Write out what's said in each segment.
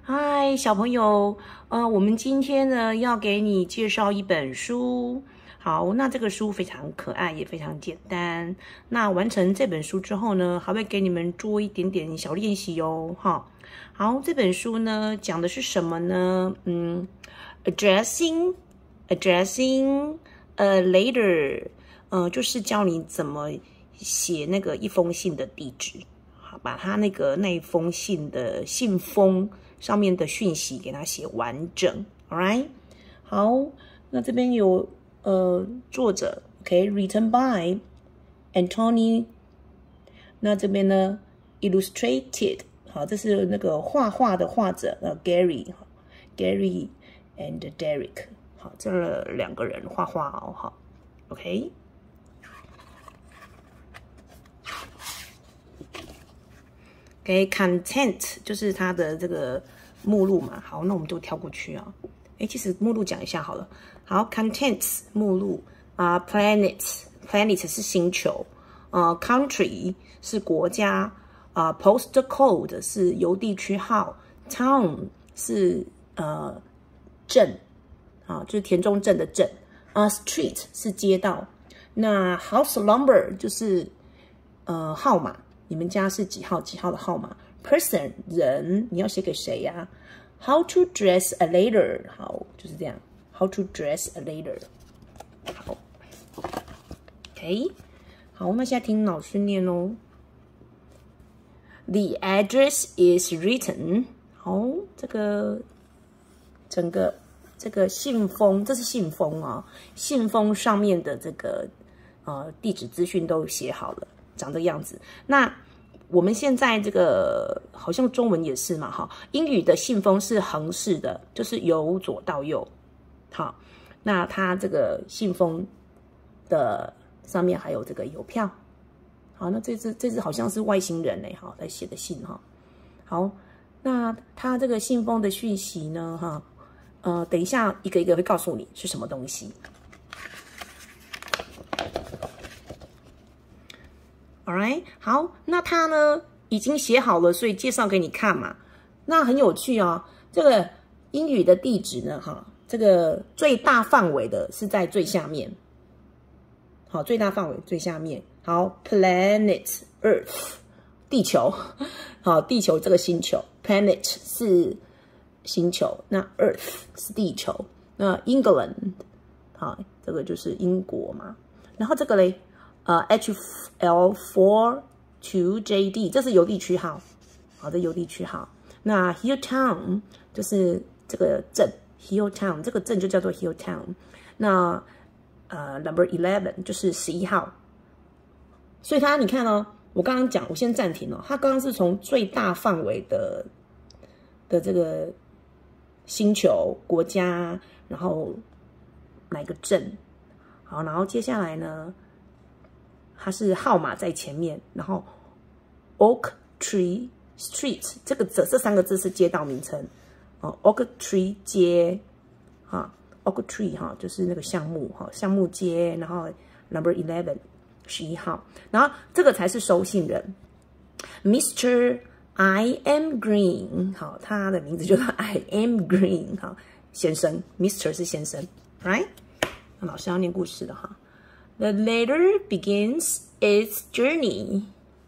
嗨，小朋友，我们今天呢要给你介绍一本书。好，那这个书非常可爱，也非常简单。那完成这本书之后呢，还会给你们做一点点小练习哦。哈，好，这本书呢讲的是什么呢？addressing a letter，就是教你怎么写那个一封信的地址。好，把它那一封信的信封上面的讯息给它写完整 ，all right？ 好，那这边有作者 ，OK，written by Anthony。那这边呢 ，illustrated， 好，这是那个画画的画者，Gary and Derek， 好，这两个人画画哦，好 ，OK。content 就是它的这个目录嘛。好，那我们就跳过去啊。其实目录讲一下好了。好 ，contents 目录planet 是星球，country 是国家postcode 是邮递区号 ，town 是镇就是田中镇的镇street 是街道。那 house number 就是号码。你们家是几号的号码 ？Person 人，你要写给谁呀？How to dress a letter？ 好，就是这样。How to dress a letter？ 好 ，OK， 好，那现在听老师念哦。The address is written。好，这个整个这个信封，这是信封啊，信封上面的这个地址资讯都写好了。长这个样子。那我们现在这个好像中文也是嘛，哈，英语的信封是横式的，就是由左到右。好，那它这个信封的上面还有这个邮票。好，那这只好像是外星人嘞，哈，来写的信哈。好，那它这个信封的讯息呢，哈，等一下一个一个会告诉你是什么东西。Alright， 好，那他呢已经写好了，所以介绍给你看嘛。那很有趣哦，这个英语的地址呢，哈，这个最大范围的是在最下面。好，最大范围最下面。好 ，planet Earth 地球，好，地球这个星球 ，planet 是星球，那 Earth 是地球，那 England 好，这个就是英国嘛。然后这个嘞。HL42JD 这是邮递区号，好的邮递区号。那 Hilltown 就是这个镇 ，Hilltown 这个镇就叫做 Hilltown。那Number 11就是11号。所以你看哦，我刚刚讲，我先暂停哦。它刚刚是从最大范围的这个星球国家，然后哪个镇，好，然后接下来呢？它是号码在前面，然后 Oak Tree Street 这三个字是街道名称Oak Tree 街Oak Tree 就是那个橡木橡木街，然后 Number 11 11号，然后这个才是收信人 Mr. I am Green 好，他的名字就是 I am Green 先生 Mr. 是先生 right？ 那老师要念故事的哈。The letter begins its journey.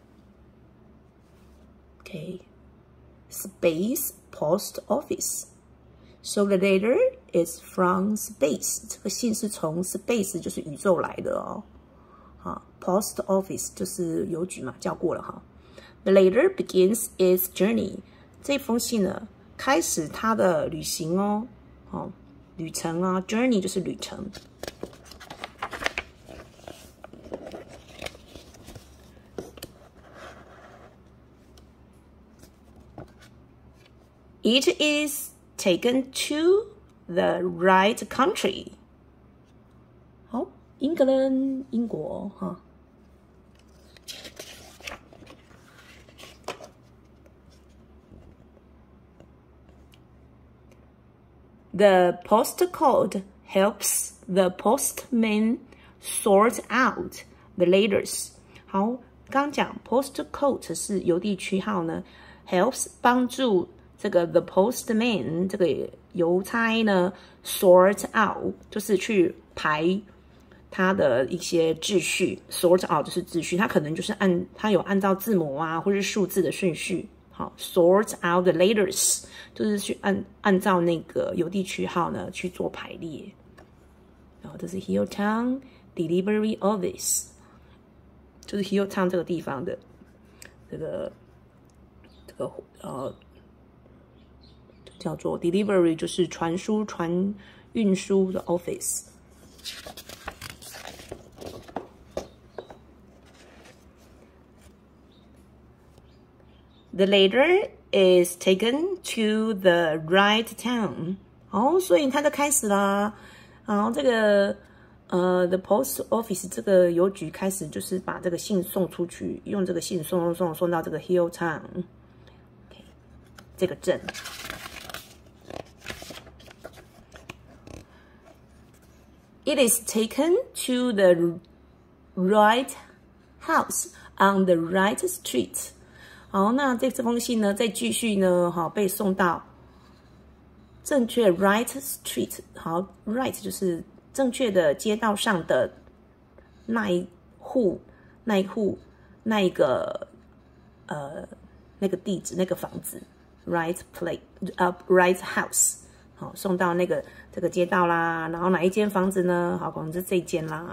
Okay. Space post office. So the letter is from space. 这个信是从 space 就是宇宙来的哦。好 ，post office 就是邮局嘛，叫过了哈。The letter begins its journey. 这封信呢，开始它的旅行哦。好，旅程啊 ，journey 就是旅程。It is taken to the right country. 好，英国哈。The postcode helps the postman sort out the letters. 好，刚讲 postcode 是邮递区号呢 ，helps 帮助这个 the postman 这个邮差呢 sort out 就是去排它的一些秩序 ，sort out 就是秩序，它可能就是它有按照字母啊或是数字的顺序。好 ，sort out the letters 就是去按照那个邮递区号呢去做排列。然后这是 Hilltown Delivery Office， 就是 Hilltown 这个地方的这个叫做 delivery， 就是运输的 office。The letter is taken to the right town。所以它就开始啦。然后这个the post office 这个邮局开始就是把这个信送出去，用这个信送到这个 Hilltown。OK， 这个镇。It is taken to the right house on the right street。好，那这封信呢，再继续呢，被送到正确 right street。好 ，right 就是正确的街道上的那一个地址那个房子 right house。好，送到这个街道啦，然后哪一间房子呢？好，可能是这间啦。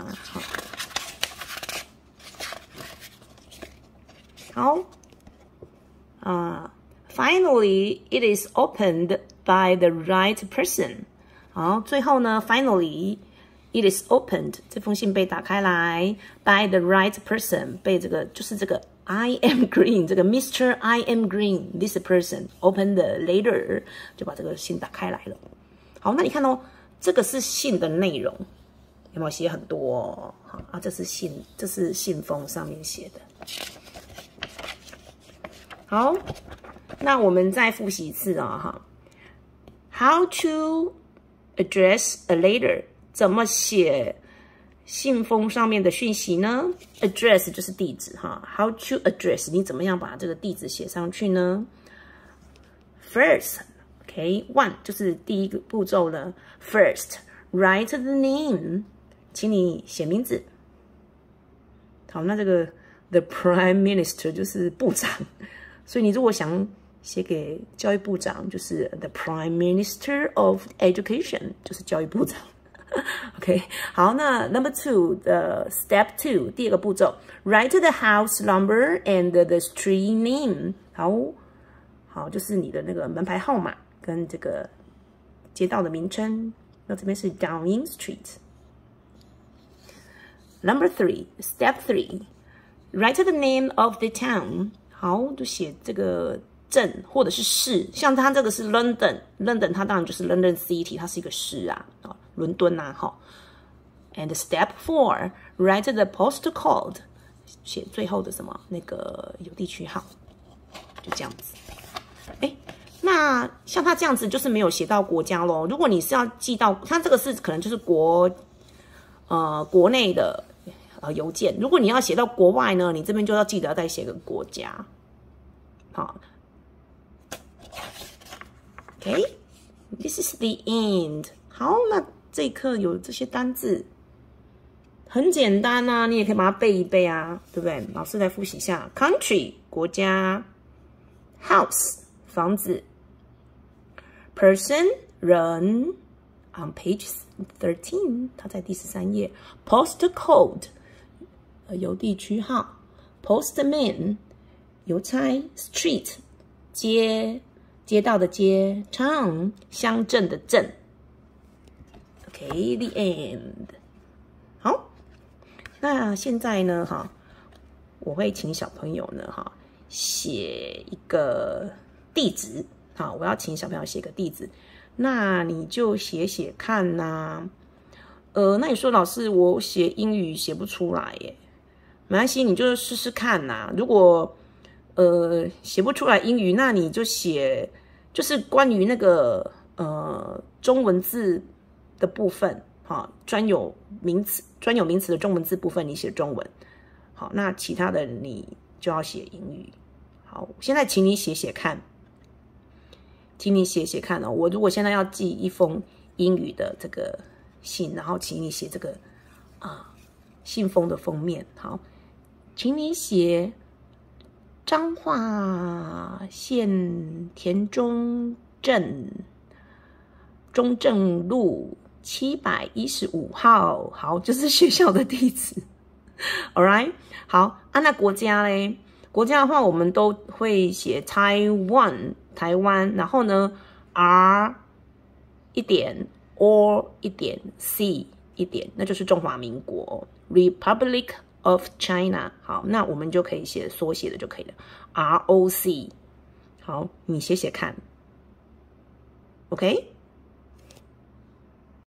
好。Finally, it is opened by the right person。好，最后呢 ，finally, it is opened。这封信被打开来 by the right person， 被就是这个 I am Green， 这个 Mr. I am Green this person opened the letter， 就把这个信打开来了。好，那你看哦，这个是信的内容，有没有写很多哦？好啊，这是信封上面写的。好，那我们再复习一次啊，How to address a letter？ 怎么写信封上面的讯息呢 ？Address 就是地址哈。How to address？ 你怎么样把这个地址写上去呢 ？First，OK，one 就是第一个步骤呢。First, write the name， 请你写名字。好，那这个 the Prime Minister 就是部长。所以你如果想写给教育部长，就是 the Prime Minister of Education， 就是教育部长。OK， 好，那 number two 的 step two 第二个步骤 ，write the house number and the street name。好，就是你的那个门牌号码跟这个街道的名称。那这边是 Downing Street。Number three step three write the name of the town。好，就写这个镇或者是市，像它这个是 London 它当然就是 London City， 它是一个市啊，伦敦啊，哈。And step four, write the postcode， 写最后的什么那个邮递区号，就这样子。那像它这样子就是没有写到国家咯。如果你是要寄到，它这个是可能就是国内的。邮件，如果你要写到国外呢，你这边就要记得再写个国家。好 ，OK，this is the end。好，那这一课有这些单字，很简单啊，你也可以把它背一背啊，对不对？老师来复习一下 ：country 国家 ，house 房子 ，person 人 ，on page 13， 它在第13页 ，postcode。邮递区号 ，postman 邮差 ，street 街道的街 ，town 乡镇的镇。OK，the end。好，那现在呢，我会请小朋友呢，写一个地址。好，我要请小朋友写个地址，那你就写写看呐。那你说老师，我写英语写不出来耶。没关系，你就试试看呐。如果写不出来英语，那你就写就是关于那个中文字的部分，专有名词的中文字部分你写中文。好，那其他的你就要写英语。好，现在请你写写看。 请你写写看哦。我如果现在要寄一封英语的这个信，然后请你写这个信封的封面，好，请你写彰化县田中镇中正路715号，好，就是学校的地址。All right， 好那国家嘞？国家的话，我们都会写 Taiwan 台湾，然后呢 R 一点 or 一点 C 一点，那就是中华民国 Republic of China。好，那我们就可以写缩写的就可以了 ROC。好，你写写看 ，OK。